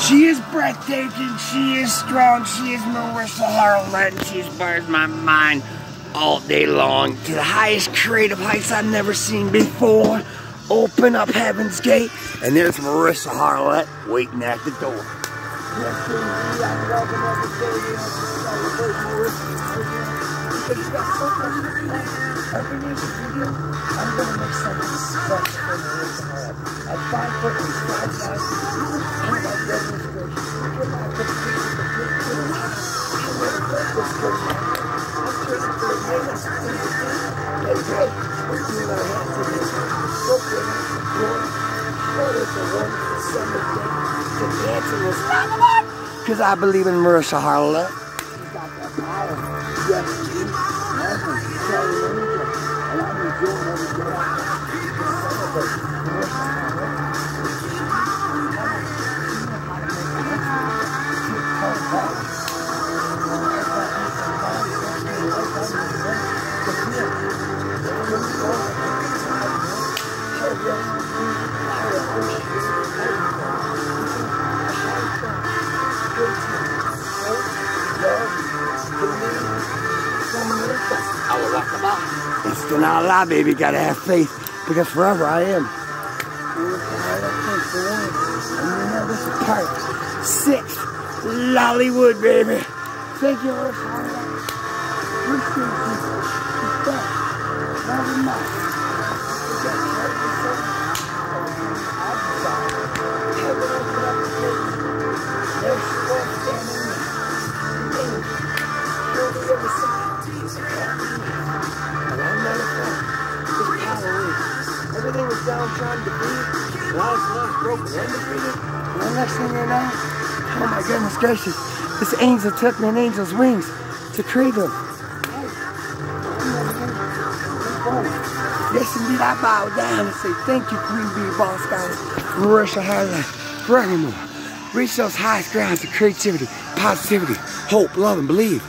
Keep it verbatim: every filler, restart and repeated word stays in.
She is breathtaking, she is strong, she is Marissa Harlett, and she inspires my mind all day long to the highest creative heights I've never seen before. Open up heaven's gate, and there's Marissa Harlett waiting at the door. Yes, indeed, I'm loving every day to celebrate Marissa. Because you got so much to do. Every music video, I'm going to make something special for Marissa Harlett. At five foot and five nine, I'm about demonstration. You're not going to see the big thing. I'm going to let this go now. I'm turning for a minute. Hey, hey, we're doing our hands in this. Go get it. What is a wonderful summer day to dance in this monument? Because I believe in Marissa Harlett. She's got that power. Yes, she is. I'm telling you, and I'm enjoying every day. Celebrate Marissa Harlett. It's still not a lie, baby. Gotta have faith, because forever I am. And you know this is part six, Lollywood, baby. Thank you, Marissa Harlett. Appreciate you. Respect. Love you much. Everything was down trying to defeat. Now it's lost, broken, and defeated. And the next thing you know, oh my goodness gracious, this angel took me an angel's wings to create them. Yes, indeed, I bow down and say thank you, Queen Bee, Boss Guys, Marissa Harlett, forevermore. Reach those highest grounds of creativity, positivity, hope, love, and believe.